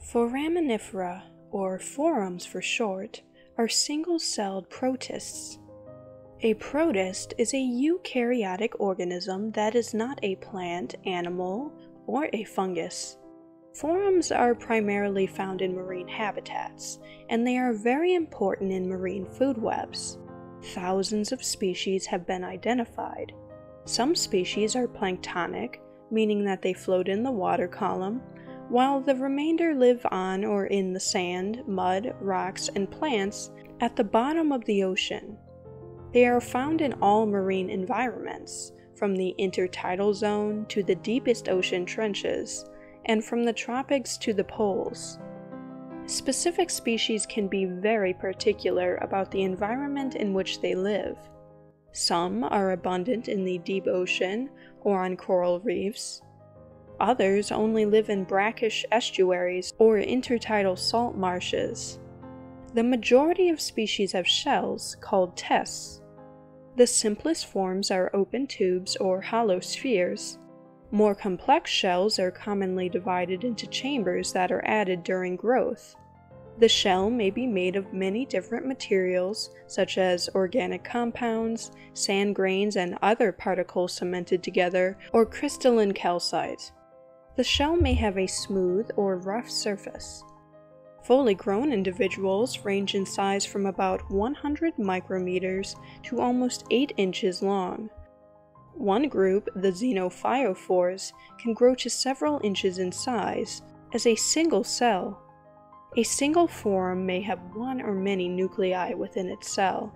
Foraminifera, or forams for short, are single-celled protists. A protist is a eukaryotic organism that is not a plant, animal, or a fungus. Forams are primarily found in marine habitats, and they are very important in marine food webs. Thousands of species have been identified. Some species are planktonic, meaning that they float in the water column, while the remainder live on or in the sand, mud, rocks, and plants at the bottom of the ocean. They are found in all marine environments, from the intertidal zone to the deepest ocean trenches, and from the tropics to the poles. Specific species can be very particular about the environment in which they live. Some are abundant in the deep ocean or on coral reefs. Others only live in brackish estuaries or intertidal salt marshes. The majority of species have shells, called tests. The simplest forms are open tubes or hollow spheres. More complex shells are commonly divided into chambers that are added during growth. The shell may be made of many different materials, such as organic compounds, sand grains, and other particles cemented together, or crystalline calcite. The shell may have a smooth or rough surface. Fully grown individuals range in size from about 100 micrometers to almost 8 inches long. One group, the xenophyophores, can grow to several inches in size as a single cell. A single foram may have one or many nuclei within its cell.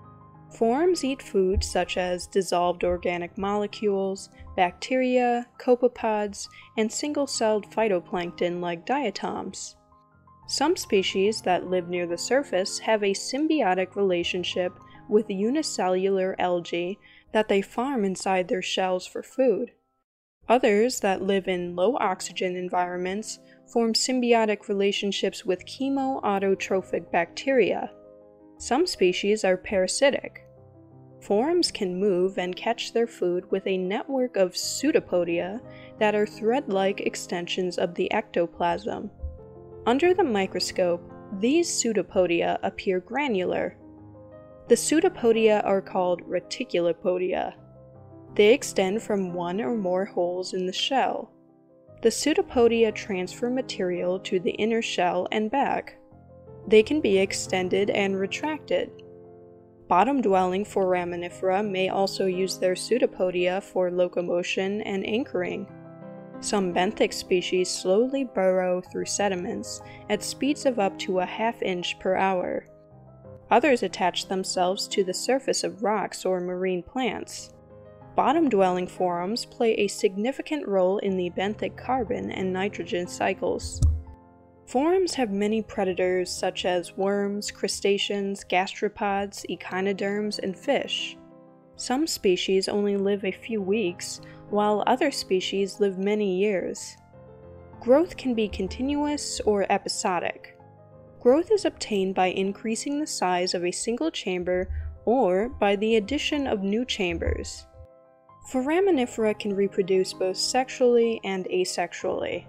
Forams eat foods such as dissolved organic molecules, bacteria, copepods, and single-celled phytoplankton like diatoms. Some species that live near the surface have a symbiotic relationship with unicellular algae that they farm inside their shells for food. Others that live in low-oxygen environments form symbiotic relationships with chemoautotrophic bacteria. Some species are parasitic. Forams can move and catch their food with a network of pseudopodia that are thread-like extensions of the ectoplasm. Under the microscope, these pseudopodia appear granular. The pseudopodia are called reticulopodia. They extend from one or more holes in the shell. The pseudopodia transfer material to the inner shell and back. They can be extended and retracted. Bottom-dwelling Foraminifera may also use their pseudopodia for locomotion and anchoring. Some benthic species slowly burrow through sediments at speeds of up to ½ inch per hour. Others attach themselves to the surface of rocks or marine plants. Bottom-dwelling forams play a significant role in the benthic carbon and nitrogen cycles. Forams have many predators such as worms, crustaceans, gastropods, echinoderms, and fish. Some species only live a few weeks, while other species live many years. Growth can be continuous or episodic. Growth is obtained by increasing the size of a single chamber or by the addition of new chambers. Foraminifera can reproduce both sexually and asexually.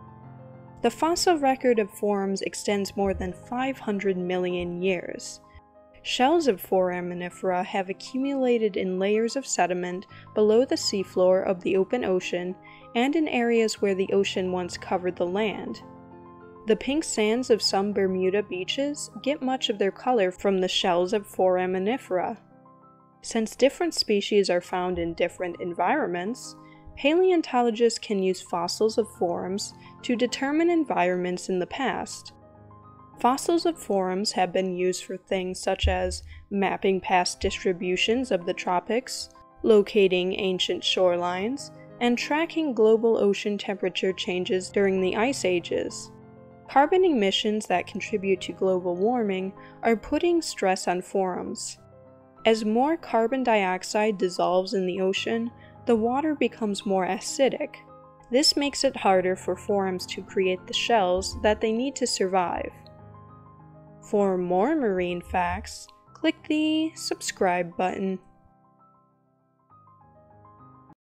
The fossil record of forams extends more than 500 million years. Shells of Foraminifera have accumulated in layers of sediment below the seafloor of the open ocean and in areas where the ocean once covered the land. The pink sands of some Bermuda beaches get much of their color from the shells of Foraminifera. Since different species are found in different environments, paleontologists can use fossils of forams to determine environments in the past. Fossils of forams have been used for things such as mapping past distributions of the tropics, locating ancient shorelines, and tracking global ocean temperature changes during the ice ages. Carbon emissions that contribute to global warming are putting stress on forams. As more carbon dioxide dissolves in the ocean, the water becomes more acidic. This makes it harder for forams to create the shells that they need to survive. For more marine facts, click the subscribe button.